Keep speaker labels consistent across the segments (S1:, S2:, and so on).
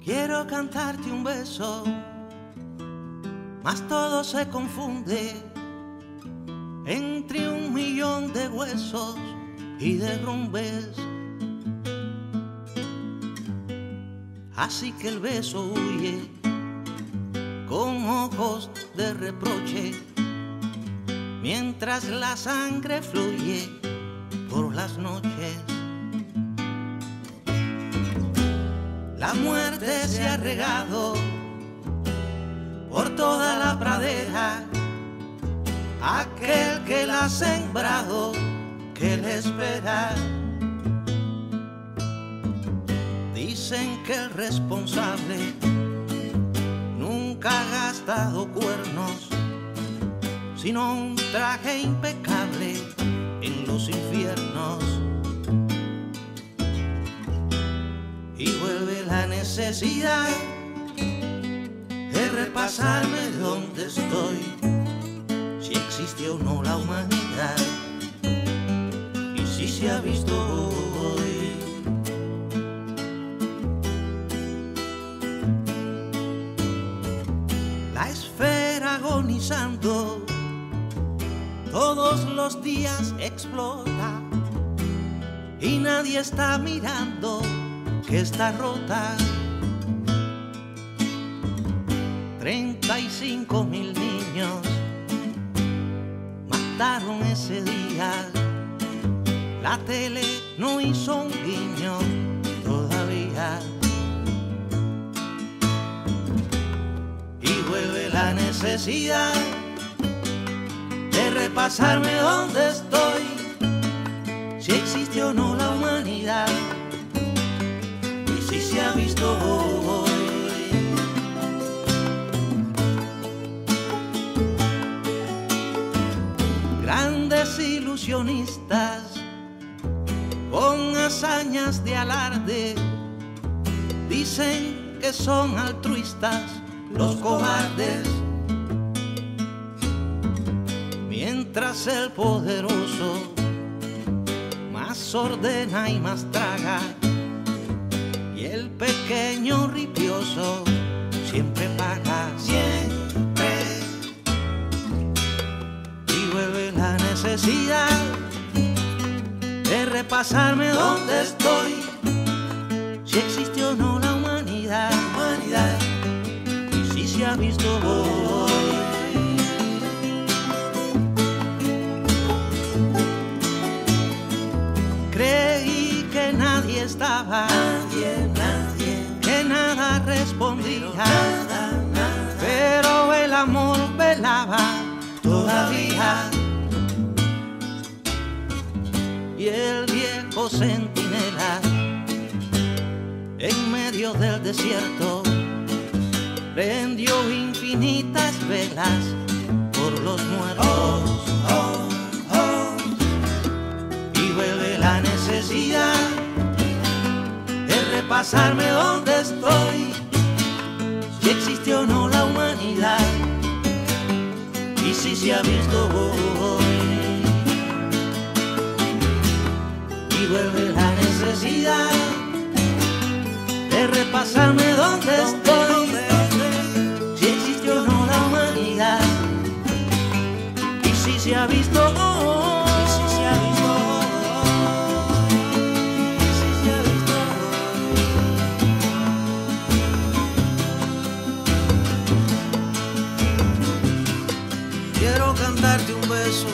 S1: Quiero cantarte un beso, mas todo se confunde entre 1.000.000 de huesos y derrumbes. Así que el beso huye con ojos de reproche, mientras la sangre fluye por las noches. La muerte se ha regado por toda la pradera, aquel que la ha sembrado, que le espera. Dicen que el responsable nunca ha gastado cuernos, sino un traje impecable en los infiernos. Y vuelve la necesidad de repasarme dónde estoy, si existe o no la humanidad, y si se ha visto hoy. La esfera agonizando todos los días explota, y nadie está mirando que está rota. 35.000 niños mataron ese día. La tele no hizo un guiño todavía. Y vuelve la necesidad de repasarme dónde estoy, si existe o no la humanidad, y si se ha visto hoy. Grandes ilusionistas con hazañas de alarde dicen que son altruistas los cobardes, mientras el poderoso más ordena y más traga, y el pequeño ripioso siempre paga, siempre. Y vuelve la necesidad de repasarme dónde estoy, si existe o no la humanidad, y si se ha visto hoy. Creí que nadie estaba, que nada respondía, pero el amor velaba todavía. Y el viejo centinela en medio del desierto prendió infinitas velas por los muertos. Y vuelve la necesidad de repasarme dónde estoy, si existe o no la humanidad, y si se ha visto hoy. Y vuelve la necesidad de repasarme dónde estoy, si existe o no la humanidad, y si se ha visto hoy. Quiero cantarte un beso,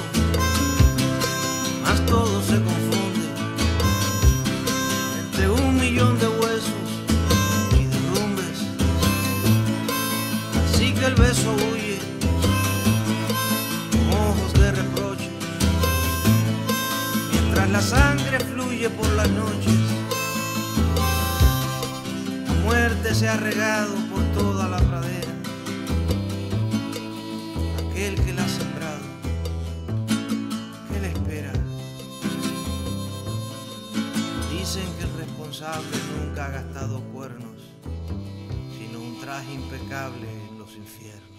S1: mas todo se confunde entre 1.000.000 de huesos y derrumbes. Así que el beso huye con ojos de reproche, mientras la sangre fluye por las noches. La muerte se ha regado por toda la pradera, aquel que la ha sembrado, que le espera. Dicen que el responsable nunca ha gastado cuernos, sino un traje impecable en los infiernos.